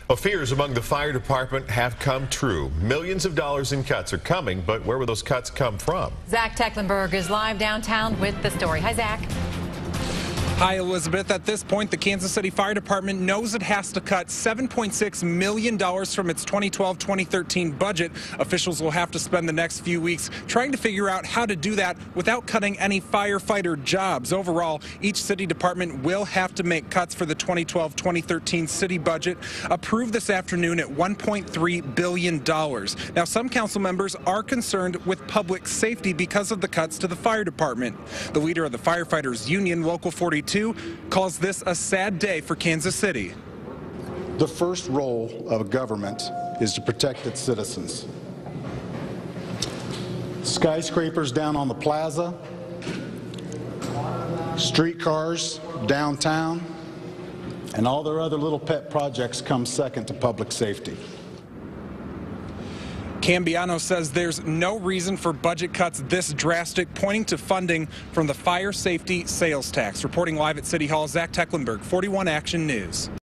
Well, fears among the fire department have come true. Millions of dollars in cuts are coming, but where will those cuts come from? Zach Tecklenburg is live downtown with the story. Hi, Zach. Hi, Elizabeth. At this point, the Kansas City Fire Department knows it has to cut $7.6 million from its 2012-2013 budget. Officials will have to spend the next few weeks trying to figure out how to do that without cutting any firefighter jobs. Overall, each city department will have to make cuts for the 2012-2013 city budget, approved this afternoon at $1.3 billion. Now, some council members are concerned with public safety because of the cuts to the fire department. The leader of the firefighters union, Local 42, calls this a sad day for Kansas City. The first role of government is to protect its citizens. Skyscrapers down on the plaza, streetcars downtown, and all their other little pet projects come second to public safety. Cambiano says there's no reason for budget cuts this drastic, pointing to funding from the fire safety sales tax. Reporting live at City Hall, Zach Tecklenburg, 41 Action News.